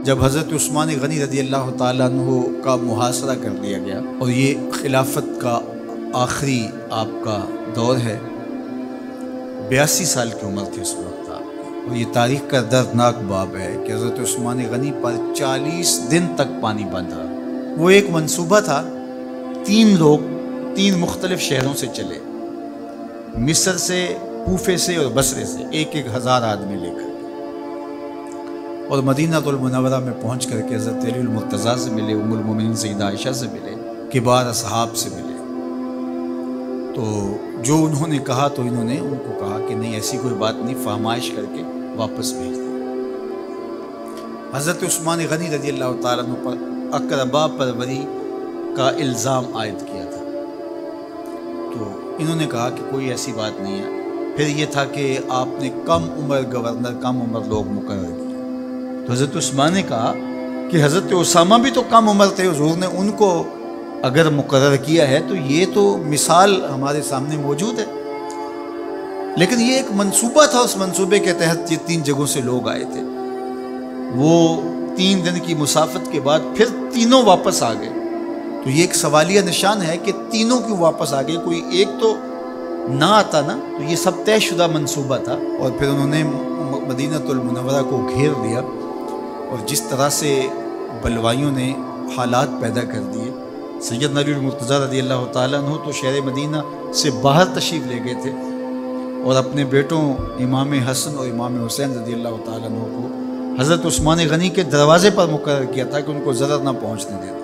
جب حضرت عثمان غنی رضی اللہ تعالیٰ عنہ کا محاصرہ کر دیا گیا اور یہ خلافت کا آخری آپ کا دور ہے، 82 سال کی عمر تھی اس وقت آپ کی، اور یہ تاریخ کا دردناک باب ہے کہ حضرت عثمان غنی پر 40 دن تک پانی بند رہا۔ وہ ایک منصوبہ تھا، 3 لوگ 3 مختلف شہروں سے چلے، مصر سے، کوفے سے اور بصرے سے، 1,000 آدمی لے کر، اور مدینہ المنورہ میں پہنچ کر کے حضرت علی المرتضیٰ سے ملے، ام المومنین سیدہ عائشہ سے ملے، کبار اصحاب سے ملے۔ تو جو انہوں نے کہا تو انہوں نے ان کو کہا کہ نہیں، ایسی کوئی بات نہیں، فرمائش کر کے واپس بھیج دیا۔ حضرت عثمان غنی رضی اللہ تعالیٰ عنہ پر اقربا پروری کا الزام عائد کیا تھا، تو انہوں نے کہا کہ کوئی ایسی بات نہیں ہے۔ پھر یہ تھا کہ آپ نے کم عمر گورنر، کم عمر لوگ مقرر کیے، تو حضرت عثمان نے کہا کہ حضرت اسامہ بھی تو کم عمر تھے، حضور نے ان کو اگر مقرر کیا ہے تو یہ تو مثال ہمارے سامنے موجود ہے، لیکن یہ ایک منصوبہ تھا، اس منصوبے کے تحت یہ 3 جگہوں سے لوگ آئے تھے۔ وہ 3 دن کی مسافت کے بعد پھر تینوں واپس آ گئے، تو یہ ایک سوالیہ نشان ہے کہ تینوں کیوں واپس آ گئے، کوئی ایک تو نہ آتا نا، تو یہ سب طے شدہ منصوبہ تھا۔ اور پھر انہوں نے مدینہ المنورہ کو گھیر لیا، اور جس طرح سے بلوائیوں نے حالات پیدا کر دیے، سید علی المرتضیٰ رضی اللہ تعالیٰ عنہ تو شہر مدینہ سے باہر تشریف لے گئے تھے، اور اپنے بیٹوں امام حسن اور امام حسین رضی اللہ تعالیٰ عنہ کو حضرت عثمان غنی کے دروازے پر مقرر کیا تھا کہ ان کو ضرر نہ پہنچنے دینا۔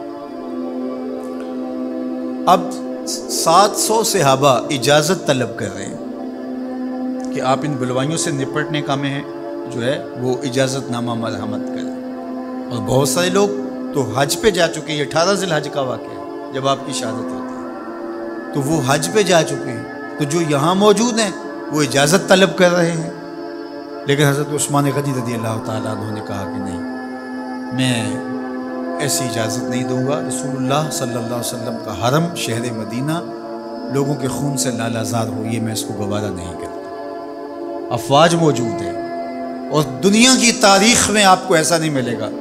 اب 700 صحابہ اجازت طلب کر رہے ہیں کہ آپ ان بلوائیوں سے نپٹنے کا میں جو ہے وہ اجازت نامہ مرحمت کریں، اور بہت سارے لوگ تو حج پہ جا چکے ہیں، یہ 18 ذی الحج کا واقعہ ہے جب آپ کی شہادت ہوتی ہے، تو وہ حج پہ جا چکے ہیں، تو جو یہاں موجود ہیں وہ اجازت طلب کر رہے ہیں، لیکن حضرت عثمان غنی رضی اللہ تعالیٰ عنہ نے کہا کہ نہیں، میں ایسی اجازت نہیں دوں گا، رسول اللہ صلی اللہ علیہ وسلم کا حرم شہر مدینہ لوگوں کے خون سے لالازار ہو، یہ میں اس کو گوارا نہیں کرتا۔ افواج موجود ہیں، اور دنیا کی تاریخ میں آپ کو ایسا نہیں ملے گا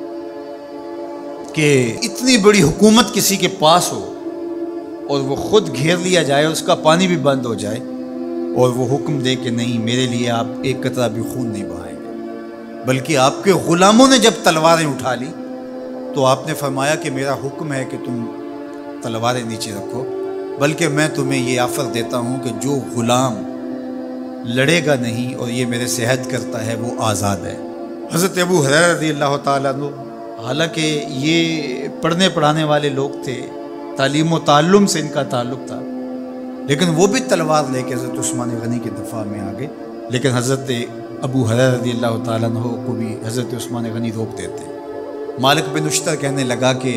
کہ اتنی بڑی حکومت کسی کے پاس ہو اور وہ خود گھیر لیا جائے، اس کا پانی بھی بند ہو جائے، اور وہ حکم دے کہ نہیں، میرے لیے آپ ایک قطرہ بھی خون نہیں بہائیں گے، بلکہ آپ کے غلاموں نے جب تلواریں اٹھا لی تو آپ نے فرمایا کہ میرا حکم ہے کہ تم تلواریں نیچے رکھو، بلکہ میں تمہیں یہ آفر دیتا ہوں کہ جو غلام لڑے گا نہیں اور یہ میرے سے عہد کرتا ہے وہ آزاد ہے۔ حضرت ابو ہریرہ رضی اللہ تعالیٰ عنہ، حالانکہ یہ پڑھنے پڑھانے والے لوگ تھے، تعلیم و تعلم سے ان کا تعلق تھا، لیکن وہ بھی تلوار لے کے حضرت عثمان غنی کے دفاع میں آ گئے، لیکن حضرت ابو ہریرہ رضی اللہ تعالیٰ عنہ کو بھی حضرت عثمان غنی روک دیتے۔ مالک بن اشتر کہنے لگا کہ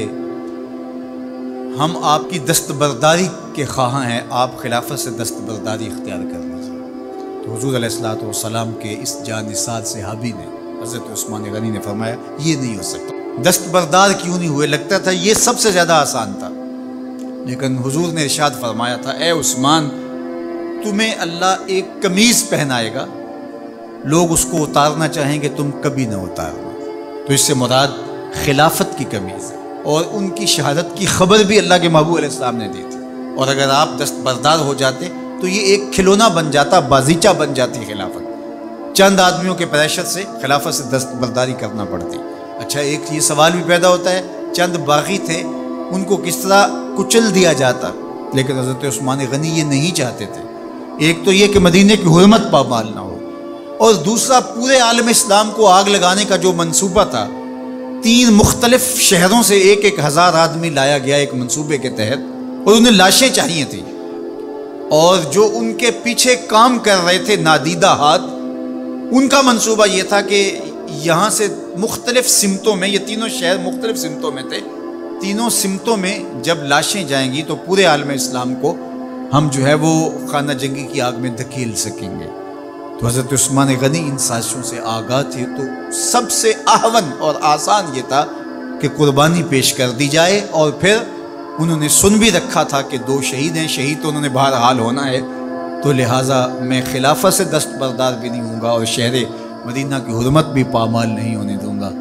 ہم آپ کی دستبرداری کے خواہاں ہیں، آپ خلافت سے دستبرداری اختیار کر لیجیے۔ تو حضور علیہ الصلوۃ والسلام کے اس جانثار صحابی نے حضرت عثمان غنی نے فرمایا یہ نہیں ہو سکتا، دستبردار کیوں نہیں ہوئے؟ لگتا تھا یہ سب سے زیادہ آسان تھا، لیکن حضور نے ارشاد فرمایا تھا اے عثمان، تمہیں اللہ ایک قمیض پہنائے گا، لوگ اس کو اتارنا چاہیں گے، تم کبھی نہ اتارنا۔ تو اس سے مراد خلافت کی قمیض ہے، اور ان کی شہادت کی خبر بھی اللہ کے محبوب علیہ السلام نے دی تھی، اور اگر آپ دستبردار ہو جاتے تو یہ ایک کھلونا بن جاتا، بازیچہ بن جاتی خلافت، چند آدمیوں کے پریشر سے خلافت سے دستبرداری کرنا پڑتی۔ اچھا، ایک یہ سوال بھی پیدا ہوتا ہے، چند باغی تھے، ان کو کس طرح کچل دیا جاتا؟ لیکن حضرت عثمان غنی یہ نہیں چاہتے تھے۔ ایک تو یہ کہ مدینے کی حرمت پامال نہ ہو، اور دوسرا پورے عالم اسلام کو آگ لگانے کا جو منصوبہ تھا، 3 مختلف شہروں سے 1,000 آدمی لایا گیا ایک منصوبے کے تحت، اور انہیں لاشیں چاہیے تھیں، اور جو ان کے پیچھے کام کر رہے تھے نادیدہ ہاتھ، ان کا منصوبہ یہ تھا کہ یہاں سے مختلف سمتوں میں، یہ تینوں شہر مختلف سمتوں میں تھے، تینوں سمتوں میں جب لاشیں جائیں گی تو پورے عالم اسلام کو ہم جو ہے وہ خانہ جنگی کی آگ میں دھکیل سکیں گے۔ تو حضرت عثمان غنی ان سازشوں سے آگاہ تھے، تو سب سے اہون اور آسان یہ تھا کہ قربانی پیش کر دی جائے، اور پھر انہوں نے سن بھی رکھا تھا کہ 2 شہید ہیں، شہید تو انہوں نے بہرحال ہونا ہے، تو لہٰذا میں خلافت سے دستبردار بھی نہیں ہوں گا، اور شہر مدینہ کی حرمت بھی پامال نہیں ہونے دوں گا،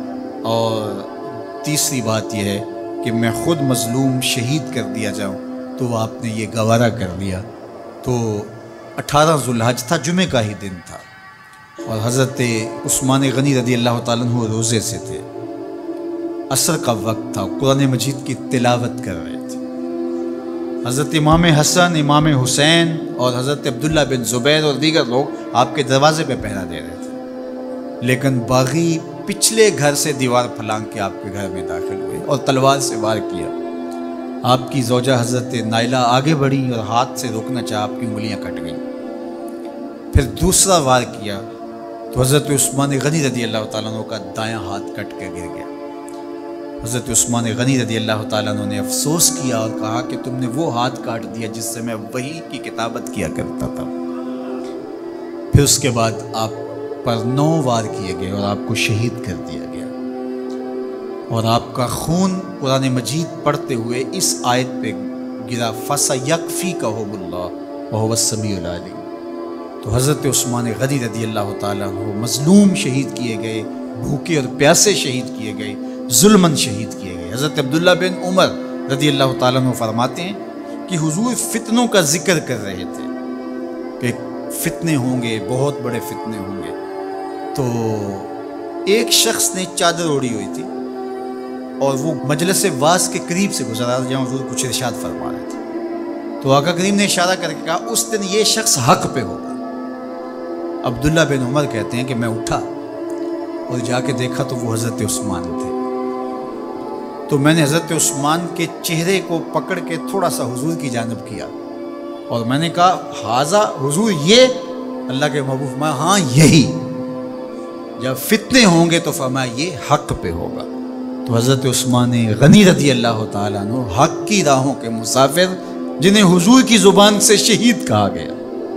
اور تیسری بات یہ ہے کہ میں خود مظلوم شہید کر دیا جاؤں، تو آپ نے یہ گوارا کر لیا۔ تو 18 ذوالحج تھا، جمعہ کا ہی دن تھا، اور حضرت عثمان غنی رضی اللہ تعالیٰ عنہ روزے سے تھے، عصر کا وقت تھا، قرآن مجید کی تلاوت کر رہے تھے۔ حضرت امام حسن، امام حسین اور حضرت عبداللہ بن زبیر اور دیگر لوگ آپ کے دروازے پہ پہرا دے رہے تھے، لیکن باغی پچھلے گھر سے دیوار پھلانگ کے آپ کے گھر میں داخل ہوئے اور تلوار سے وار کیا۔ آپ کی زوجہ حضرت نائلہ آگے بڑھی اور ہاتھ سے روکنا چاہا، آپ کی انگلیاں کٹ گئیں۔ پھر دوسرا وار کیا تو حضرت عثمان غنی رضی اللہ تعالیٰ عنہ کا دایاں ہاتھ کٹ کے گر گیا۔ حضرت عثمان غنی رضی اللہ تعالیٰ عنہ نے افسوس کیا اور کہا کہ تم نے وہ ہاتھ کاٹ دیا جس سے میں وحی کی کتابت کیا کرتا تھا۔ پھر اس کے بعد آپ پر 9 وار کیے گئے اور آپ کو شہید کر دیا گیا، اور آپ کا خون قرآن مجید پڑھتے ہوئے اس آیت پہ گرا، فَسَيَكْفِيكَهُمُ اللَّهُ وَهُوَ السَّمِيعُ الْعَلِيمُ۔ تو حضرت عثمان غنی رضی اللہ تعالیٰ عنہ مظلوم شہید کیے گئے، بھوکے اور پیاسے شہید کیے گئے، ظلماً شہید کیے گئے۔ حضرت عبداللہ بن عمر رضی اللہ تعالیٰ عنہ فرماتے ہیں کہ حضور فتنوں کا ذکر کر رہے تھے کہ فتنے ہوں گے، بہت بڑے فتنے ہوں گے۔ تو ایک شخص نے چادر اوڑھی ہوئی تھی اور وہ مجلس واعظ کے قریب سے گزرا جہاں حضور کچھ ارشاد فرما رہے تھے، تو آقا کریم نے اشارہ کر کے کہا اس دن یہ شخص حق پہ ہوگا۔ عبداللہ بن عمر کہتے ہیں کہ میں اٹھا اور جا کے دیکھا تو وہ حضرت عثمان تھے۔ تو میں نے حضرت عثمان کے چہرے کو پکڑ کے تھوڑا سا حضور کی جانب کیا اور میں نے کہا حاضہ حضور، یہ اللہ کے محبوب فرمایا ہاں یہی، جب فتنے ہوں گے تو فرمایا یہ حق پہ ہوگا۔ تو حضرت عثمان غنی رضی اللہ تعالیٰ عنہ حق کی راہوں کے مسافر، جنہیں حضور کی زبان سے شہید کہا گیا،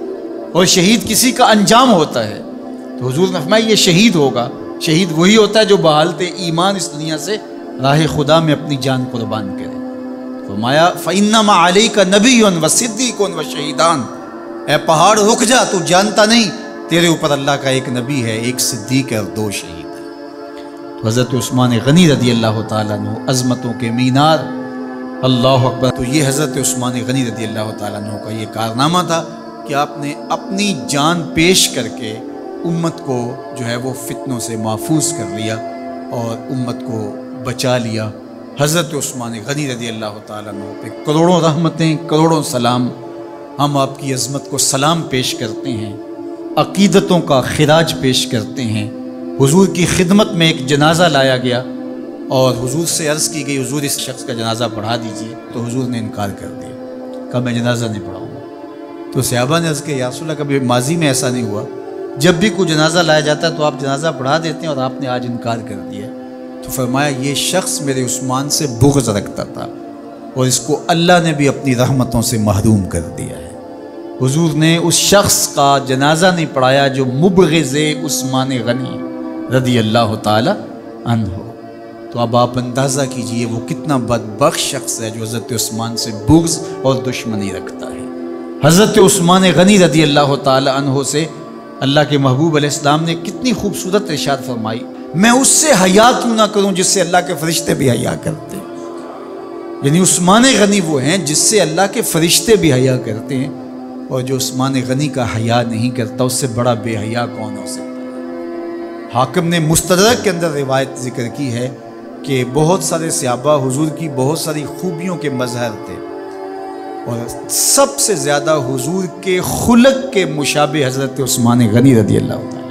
اور شہید کسی کا انجام ہوتا ہے، تو حضور نے فرمایا یہ شہید ہوگا۔ شہید وہی ہوتا ہے جو بحالت ایمان اس دنیا سے راہ خدا میں اپنی جان قربان کرے۔ فرمایا فَإِنَّمَا عَلَيْكَ نَبِيٌّ وَصِدِّيقٌ وَشَهِيدَانِ، اے پہاڑ رک جا، تو جانتا نہیں تیرے اوپر اللہ کا ایک نبی ہے، ایک صدیق ہے اور 2 شہید ہیں۔ تو حضرت عثمان غنی رضی اللہ تعالیٰ عنہ عظمتوں کے مینار، اللہ اکبر۔ تو یہ حضرت عثمان غنی رضی اللہ تعالیٰ عنہ کا یہ کارنامہ تھا کہ آپ نے اپنی جان پیش کر کے امت کو جو ہے وہ فتنوں سے محفوظ کر لیا اور امت کو بچا لیا۔ حضرت عثمان غنی رضی اللہ تعالیٰ عنہ پہ کروڑوں رحمتیں، کروڑوں سلام۔ ہم آپ کی عظمت کو سلام پیش کرتے ہیں، عقیدتوں کا خراج پیش کرتے ہیں۔ حضور کی خدمت میں ایک جنازہ لایا گیا اور حضور سے عرض کی گئی حضور اس شخص کا جنازہ پڑھا دیجئے، تو حضور نے انکار کر دیا، کہا میں جنازہ نہیں پڑھاؤں گا۔ تو صحابہ نے عرض کیا یا رسول اللہ، کبھی ماضی میں ایسا نہیں ہوا، جب بھی کوئی جنازہ لایا جاتا ہے تو آپ جنازہ پڑھا دیتے ہیں اور آپ نے آج انکار کر دیا۔ تو فرمایا یہ شخص میرے عثمان سے بغض رکھتا تھا اور اس کو اللہ نے بھی اپنی رحمتوں سے محروم کر دیا ہے۔ حضور نے اس شخص کا جنازہ نہیں پڑھایا جو مبغض عثمان غنی رضی اللہ تعالی عنہ۔ تو اب آپ اندازہ کیجئے وہ کتنا بدبخت شخص ہے جو حضرت عثمان سے بغض اور دشمنی رکھتا ہے۔ حضرت عثمان غنی رضی اللہ تعالی عنہ سے اللہ کے محبوب علیہ السلام نے کتنی خوبصورت ارشاد فرمائی، میں اس سے حیا کیوں نہ کروں جس سے اللہ کے فرشتے بھی حیا کرتے ہیں۔ یعنی عثمان غنی وہ ہیں جس سے اللہ کے فرشتے بھی حیا کرتے ہیں، اور جو عثمان غنی کا حیا نہیں کرتا اس سے بڑا بے حیا کون ہو سکتا ہے۔ حاکم نے مستدرک کے اندر روایت ذکر کی ہے کہ بہت سارے صحابہ حضور کی بہت ساری خوبیوں کے مظہر تھے، اور سب سے زیادہ حضور کے خلق کے مشابہ حضرت عثمان غنی رضی اللہ تعالیٰ،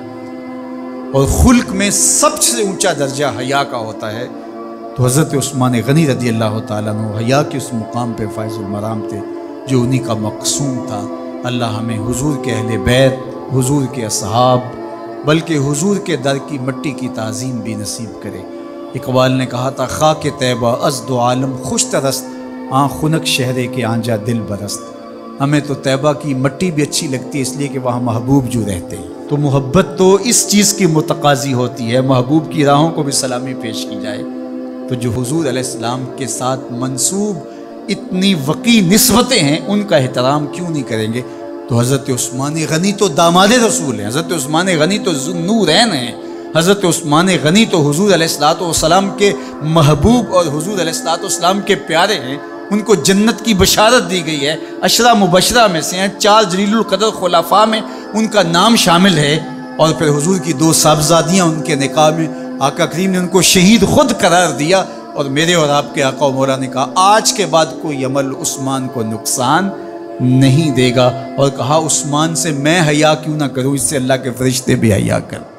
اور خلق میں سب سے اونچا درجہ حیا کا ہوتا ہے۔ تو حضرت عثمان غنی رضی اللہ تعالیٰ عنہ حیا کے اس مقام پہ فائز المرام تھے جو انہی کا مقصوم تھا۔ اللہ ہمیں حضور کے اہل بیت، حضور کے اصحاب، بلکہ حضور کے در کی مٹی کی تعظیم بھی نصیب کرے۔ اقبال نے کہا تھا خاک طیبہ از دو عالم خوش ترست، آن خنک شہرے کے آنجا دل برست۔ ہمیں تو طیبہ کی مٹی بھی اچھی لگتی ہے اس لیے کہ وہاں محبوب جو رہتے ہیں۔ تو محبت تو اس چیز کی متقاضی ہوتی ہے، محبوب کی راہوں کو بھی سلامی پیش کی جائے۔ تو جو حضور علیہ السلام کے ساتھ منسوب اتنی وقی نسبتیں ہیں ان کا احترام کیوں نہیں کریں گے؟ تو حضرت عثمان غنی تو داماد رسول ہیں، حضرت عثمان غنی تو ذو النورین ہیں، حضرت عثمان غنی تو حضور علیہ الصلوۃ والسلام کے محبوب اور حضور علیہ الصلوۃ والسلام کے پیارے ہیں، ان کو جنت کی بشارت دی گئی ہے، عشرہ مبشرہ میں سے ہیں، 4 جلیل القدر خلفاء میں ان کا نام شامل ہے، اور پھر حضور کی 2 صاحبزادیاں ان کے نکاح میں آقا کریم نے ان کو شہید خود قرار دیا، اور میرے اور آپ کے آقا و مولا نے کہا آج کے بعد کوئی عمل عثمان کو نقصان نہیں دے گا، اور کہا عثمان سے میں حیا کیوں نہ کروں، اس سے اللہ کے فرشتے بھی حیا کر